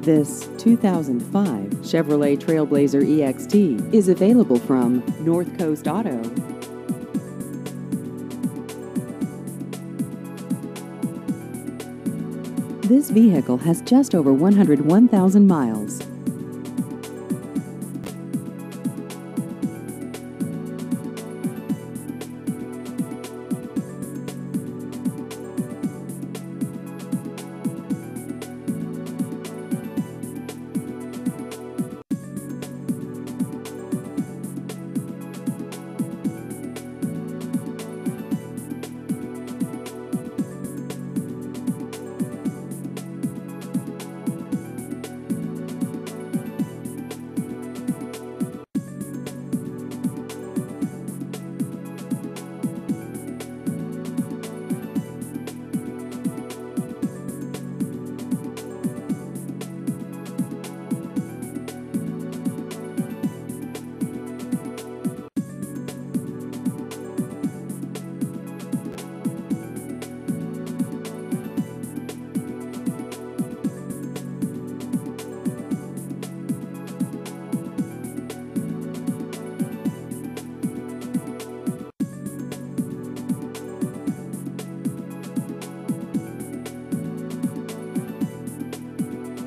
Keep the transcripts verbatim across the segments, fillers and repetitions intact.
This two thousand five Chevrolet TrailBlazer E X T is available from North Coast Auto. This vehicle has just over one hundred one thousand miles.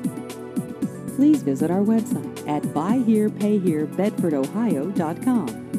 Please visit our website at buy here pay here bedford ohio dot com.